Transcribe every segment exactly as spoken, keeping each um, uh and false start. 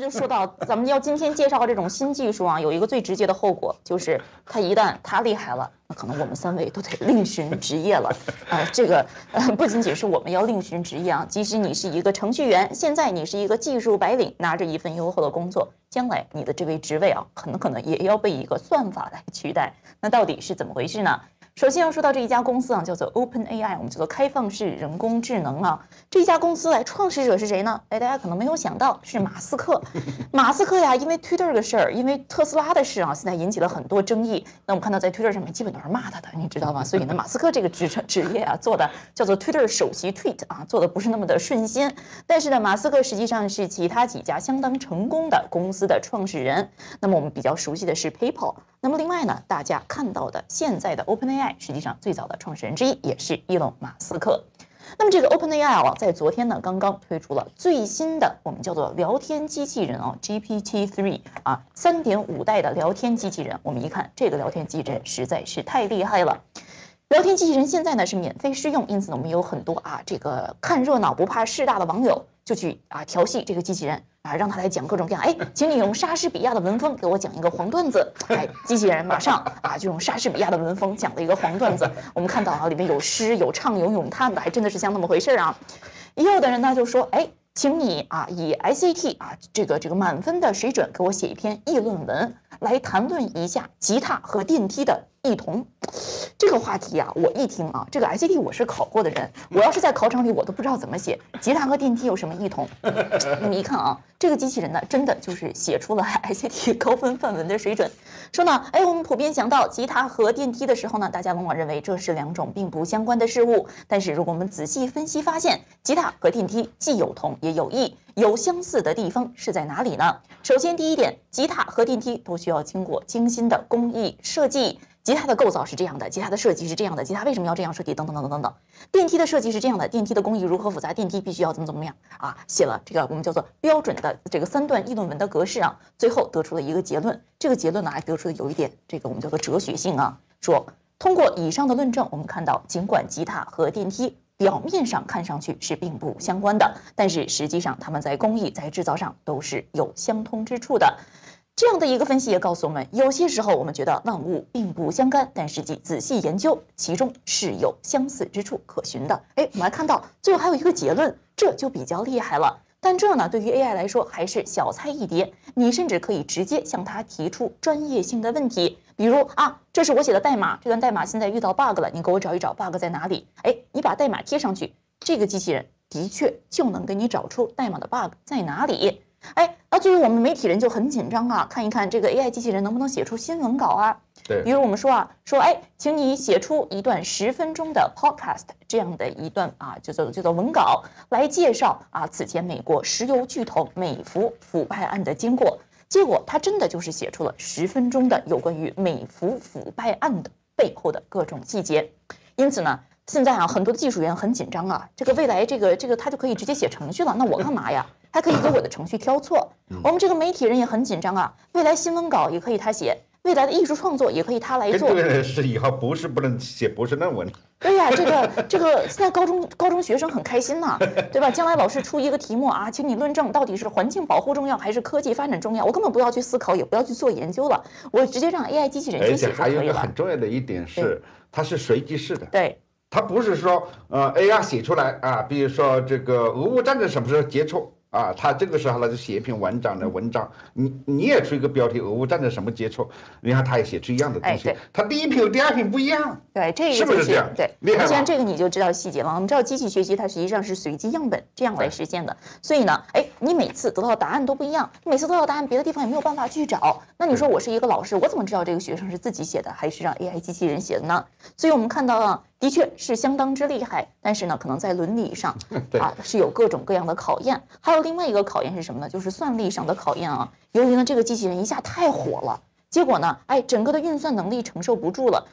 就说到咱们要今天介绍这种新技术啊，有一个最直接的后果，就是它一旦它厉害了，那可能我们三位都得另寻职业了。啊、呃，这个呃不仅仅是我们要另寻职业啊，即使你是一个程序员，现在你是一个技术白领，拿着一份优厚的工作，将来你的这位职位啊，很可能也要被一个算法来取代。那到底是怎么回事呢？首先要说到这一家公司啊，叫做 OpenAI， 我们叫做开放式人工智能啊。这一家公司来创始者是谁呢？哎，大家可能没有想到是马斯克。马斯克呀，因为 Twitter 的事儿，因为特斯拉的事啊，现在引起了很多争议。那我们看到在 Twitter 上面基本都是骂他的，你知道吗？所以呢，马斯克这个职职业啊，做的叫做 Twitter 首席 tweet 啊，做的不是那么的顺心。但是呢，马斯克实际上是其他几家相当成功的公司的创始人。那么我们比较熟悉的是 PayPal。那么另外呢，大家看到的现在的 OpenAI， 实际上最早的创始人之一也是伊隆马斯克。那么这个 OpenAI 啊，在昨天呢刚刚推出了最新的我们叫做聊天机器人啊 G P T 三 啊 三点五 代的聊天机器人。我们一看这个聊天机器人实在是太厉害了。聊天机器人现在呢是免费试用，因此呢我们有很多啊这个看热闹不怕事大的网友就去啊调戏这个机器人啊，让他来讲各种各样，哎，请你用莎士比亚的文风给我讲一个黄段子，哎，机器人马上啊就用莎士比亚的文风讲了一个黄段子。我们看到啊里面有诗有唱有咏叹的，还真的是像那么回事啊。也有的人呢就说，哎，请你啊以 S A T 啊这个这个满分的水准给我写一篇议论文，来谈论一下吉他和电梯的异同。这个话题啊，我一听啊，这个 S A T 我是考过的人，我要是在考场里，我都不知道怎么写吉他和电梯有什么异同。你们一看啊，这个机器人呢，真的就是写出了 S A T 高分范文的水准。说呢，哎，我们普遍想到吉他和电梯的时候呢，大家往往认为这是两种并不相关的事物。但是如果我们仔细分析发现，吉他和电梯既有同也有异，有相似的地方是在哪里呢？首先第一点，吉他和电梯都需要经过精心的工艺设计。吉他的构造是这样的，吉他的设计是这样的，吉他为什么要这样设计？等等等等等等。电梯的设计是这样的，电梯的工艺如何复杂？电梯必须要怎么怎么样啊？写了这个我们叫做标准的这个三段议论文的格式啊，最后得出了一个结论。这个结论呢，还得出的有一点这个我们叫做哲学性啊，说通过以上的论证，我们看到尽管吉他和电梯表面上看上去是并不相关的，但是实际上它们在工艺在制造上都是有相通之处的。这样的一个分析也告诉我们，有些时候我们觉得万物并不相干，但实际仔细研究，其中是有相似之处可循的。哎，我们来看到最后还有一个结论，这就比较厉害了。但这呢，对于 A I 来说还是小菜一碟，你甚至可以直接向它提出专业性的问题，比如啊，这是我写的代码，这段代码现在遇到 bug 了，你给我找一找 bug 在哪里？哎，你把代码贴上去，这个机器人的确就能给你找出代码的 bug 在哪里。哎，那作为我们媒体人就很紧张啊，看一看这个 A I 机器人能不能写出新闻稿啊？ 对， 比如我们说啊，说哎，请你写出一段十分钟的 podcast 这样的一段啊，就叫叫做文稿，来介绍啊此前美国石油巨头美孚腐败案的经过。结果他真的就是写出了十分钟的有关于美孚腐败案的背后的各种细节。因此呢，现在啊，很多的技术员很紧张啊，这个未来这个这个他就可以直接写程序了，那我干嘛呀？还可以给我的程序挑错。我们这个媒体人也很紧张啊，未来新闻稿也可以他写，未来的艺术创作也可以他来做。 这个是以后博士不能写博士论文。 对呀、啊，这个这个现在高中高中学生很开心呐、啊，对吧？将来老师出一个题目啊，请你论证到底是环境保护重要还是科技发展重要，我根本不要去思考，也不要去做研究了，我直接让 A I 机器人去写就可以了。 而且还有一个很重要的一点是，它是随机式的。 对。 它不是说呃 A I 写出来啊，比如说这个俄乌战争什么时候结束啊，他这个时候呢就写一篇文章的文章，你你也出一个标题，俄乌战争什么结束，然后他也写出一样的东西，他第一篇和第二篇不一样， 对，这个是不是这样？ 对，既然这个你就知道细节了。我们知道机器学习它实际上是随机样本这样来实现的，所以呢，哎，你每次得到的答案都不一样，你每次得到的答案别的地方也没有办法去找。那你说我是一个老师，我怎么知道这个学生是自己写的还是让 A I 机器人写的呢？所以我们看到了。的确是相当之厉害，但是呢，可能在伦理上啊是有各种各样的考验。还有另外一个考验是什么呢？就是算力上的考验啊。由于呢这个机器人一下太火了，结果呢，哎，整个的运算能力承受不住了，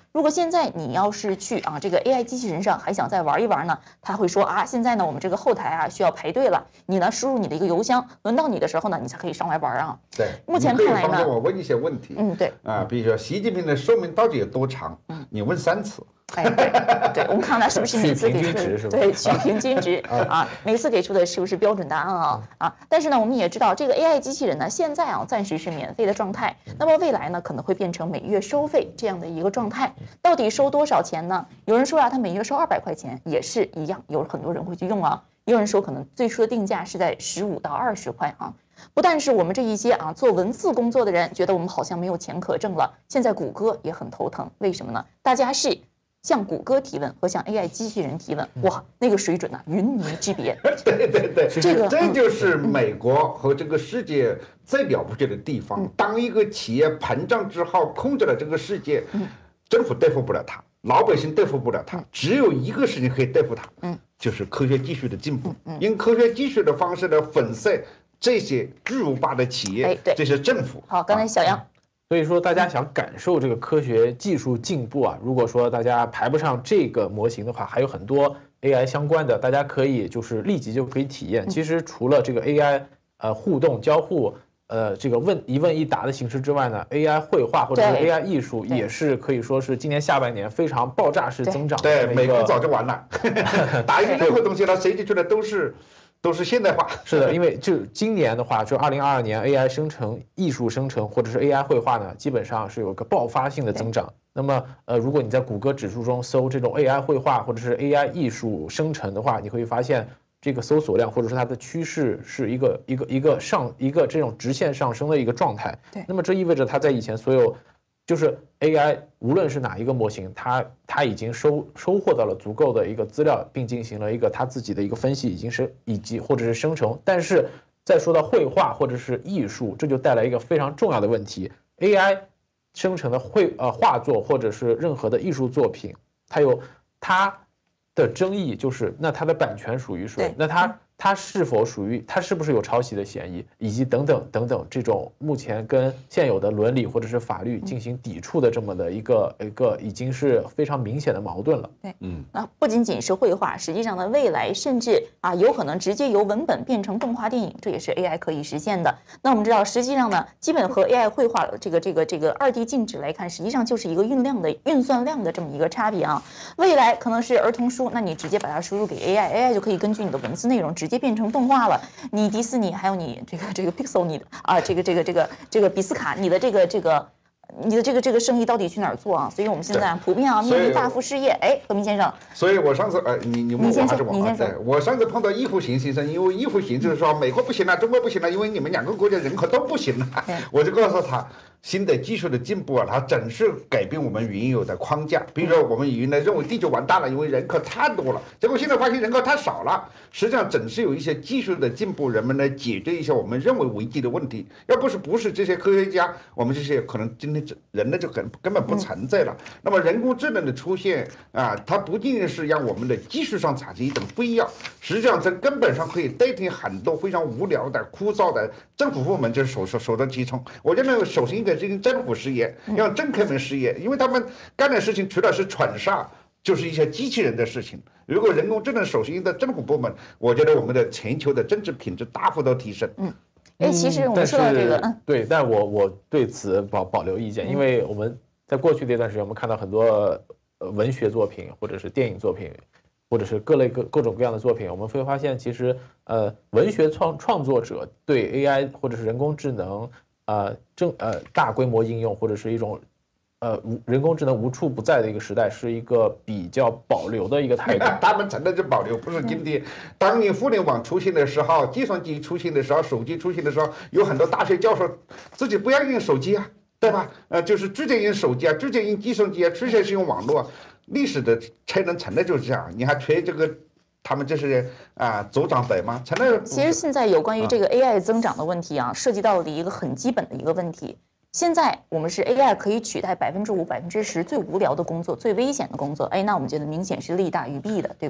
如果现在你要是去啊这个 A I 机器人上还想再玩一玩呢，他会说啊，现在呢我们这个后台啊需要排队了，你呢输入你的一个邮箱，轮到你的时候呢，你才可以上来玩啊。 对， 目前看来呢， 你可以帮助我问一些问题。 嗯，对。 啊，比如说习近平的寿命到底有多长？嗯，你问三次。 哎，对，对，我们看他是不是每次给出的对取平均值啊，每次给出的是不是标准答案啊啊？但是呢，我们也知道这个 A I 机器人呢，现在啊暂时是免费的状态，那么未来呢可能会变成每月收费这样的一个状态。到底收多少钱呢？有人说啊，他每月收二百块钱也是一样，有很多人会去用啊。也有人说可能最初的定价是在十五到二十块啊。不但是我们这一些啊做文字工作的人觉得我们好像没有钱可挣了，现在谷歌也很头疼，为什么呢？大家是向谷歌提问和向 A I 机器人提问，哇，那个水准呢、啊，云泥之别。 对对对， 这个这就是美国和这个世界最了不起的地方。 嗯、 当一个企业膨胀之后，控制了这个世界，嗯、政府对付不了它，老百姓对付不了它，嗯、只有一个事情可以对付它，嗯、就是科学技术的进步。嗯、用科学技术的方式来粉碎这些巨无霸的企业， 哎、对这些政府。 好，刚才小杨。啊所以说，大家想感受这个科学技术进步啊，如果说大家排不上这个模型的话，还有很多 A I 相关的，大家可以就是立即就可以体验。其实除了这个 A I 呃互动交互，呃这个问一问一答的形式之外呢 ，A I 绘画或者是 A I 艺术也是可以说是今年下半年非常爆炸式增长的。 对，美国早就完了，打一个任何东西它设计出来都是。都是现代化， 是的，因为就今年的话，就二零二二年 A I 生成、艺术生成或者是 A I 绘画呢，基本上是有个爆发性的增长。那么，呃，如果你在谷歌指数中搜这种 A I 绘画或者是 A I 艺术生成的话，你会发现这个搜索量或者是它的趋势是一个一个一个上一个这种直线上升的一个状态。 对， 那么这意味着它在以前所有就是 A I 无论是哪一个模型，它它已经收收获到了足够的一个资料，并进行了一个它自己的一个分析，已经是以及或者是生成。但是再说到绘画或者是艺术，这就带来一个非常重要的问题 ：A I 生成的绘呃画作或者是任何的艺术作品，它有它的争议，就是那它的版权属于谁？那它它是否属于它是不是有抄袭的嫌疑，以及等等等等这种目前跟现有的伦理或者是法律进行抵触的这么的一个一个已经是非常明显的矛盾了。 对，嗯，那不仅仅是绘画，实际上呢，未来甚至啊有可能直接由文本变成动画电影，这也是 A I 可以实现的。那我们知道，实际上呢，基本和 A I 绘画这个这个这个二 D 静止来看，实际上就是一个运量的运算量的这么一个差别啊。未来可能是儿童书，那你直接把它输入给 A I，A I 就可以根据你的文字内容直接变成动画了。你迪士尼还有你这个这个 Pixel 你的啊这个这个这个这个比斯卡你的这个这个你的这个这个生意到底去哪儿做啊？所以我们现在普遍啊面临大幅失业。哎，何明先生， 所以我上次呃你你问我还是我啊？对，我上次碰到易福行先生，因为易福行就是说美国不行了，中国不行了，因为你们两个国家人口都不行了，我就告诉他。新的技术的进步啊，它总是改变我们原有的框架。比如说，我们原来认为地球完蛋了，因为人口太多了，结果现在发现人口太少了。实际上，总是有一些技术的进步，人们来解决一些我们认为危机的问题。要不是不是这些科学家，我们这些可能今天人类就根根本不存在了。那么人工智能的出现啊，它不仅仅是让我们的技术上产生一种不一样，实际上从根本上可以代替很多非常无聊的、枯燥的政府部门，就是首首首当其冲。我觉得首先应该这个政府事业，让政客们事业，因为他们干的事情除了是蠢煞，就是一些机器人的事情。如果人工智能首先的政府部门，我觉得我们的全球的政治品质大幅度提升。 嗯，哎，其实我们说到这个， 嗯，对，但我我对此保保留意见，因为我们在过去这段时间，我们看到很多呃文学作品或者是电影作品。或者是各类各各种各样的作品，我们会发现，其实呃，文学创创作者对 A I 或者是人工智能，呃，正呃大规模应用或者是一种，呃，人工智能无处不在的一个时代，是一个比较保留的一个态度。 他们真的就保留，不是今天。当你互联网出现的时候，计算机出现的时候，手机出现的时候，有很多大学教授自己不要用手机啊，对吧？呃，就是直接用手机啊，直接用计算机啊，直接是用网络啊。历史的才能成的就是这样，你还缺这个，他们这是啊组长辈吗？成了。 其实现在有关于这个 A I 增长的问题啊，涉及到了一个很基本的一个问题。现在我们是 A I 可以取代百分之五、百分之十最无聊的工作、最危险的工作，哎，那我们觉得明显是利大于弊的，对不对？ 对。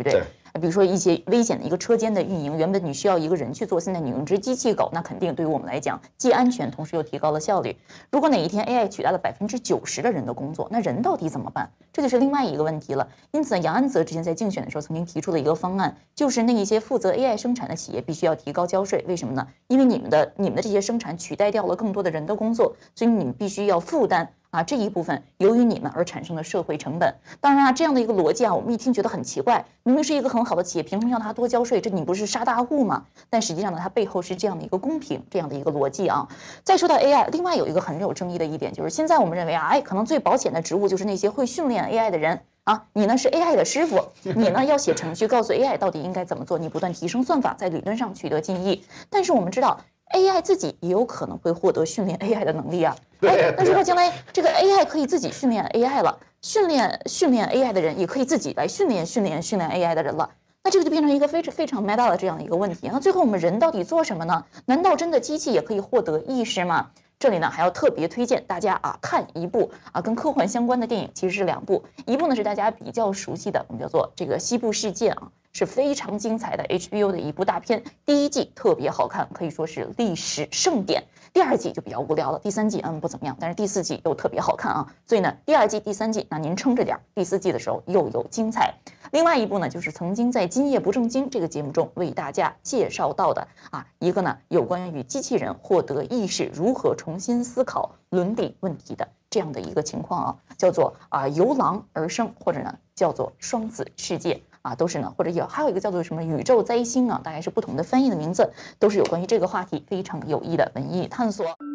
比如说一些危险的一个车间的运营，原本你需要一个人去做，现在你用只机器狗，那肯定对于我们来讲既安全，同时又提高了效率。如果哪一天 A I 取代了百分之九十的人的工作，那人到底怎么办？这就是另外一个问题了。因此，杨安泽之前在竞选的时候曾经提出了一个方案，就是那一些负责 A I 生产的企业必须要提高交税。为什么呢？因为你们的你们的这些生产取代掉了更多的人的工作，所以你们必须要负担啊这一部分由于你们而产生的社会成本。当然啊，这样的一个逻辑啊，我们一听觉得很奇怪，明明是一个很好的企业，凭什么要他多交税？这你不是杀大户吗？但实际上呢，它背后是这样的一个公平这样的一个逻辑啊。再说到 A I， 另外有一个很有争议的一点就是，现在我们认为啊，哎，可能最保险的职务就是那些会训练 A I 的人。啊，你呢是 A I 的师傅，你呢要写程序告诉 A I 到底应该怎么做，你不断提升算法，在理论上取得进益。但是我们知道 A I 自己也有可能会获得训练 A I 的能力啊。哎，那如果将来这个 A I 可以自己训练 A I 了，训练训练 A I 的人也可以自己来训练训练训练 A I 的人了。那这个就变成一个非常非常 meta 的这样的一个问题。那最后我们人到底做什么呢？难道真的机器也可以获得意识吗？这里呢还要特别推荐大家啊看一部啊跟科幻相关的电影，其实是两部，一部呢是大家比较熟悉的，我们叫做这个《西部世界》啊，是非常精彩的 H B O 的一部大片，第一季特别好看，可以说是历史盛典。第二季就比较无聊了，第三季嗯不怎么样，但是第四季又特别好看啊，所以呢第二季、第三季那您撑着点，第四季的时候又有精彩。另外一部呢，就是曾经在《今夜不正经》这个节目中为大家介绍到的啊，一个呢有关于机器人获得意识如何重新思考伦理问题的这样的一个情况啊，叫做啊由狼而生，或者呢叫做双子世界啊，都是呢，或者有还有一个叫做什么宇宙灾星啊，大概是不同的翻译的名字，都是有关于这个话题非常有益的文艺探索。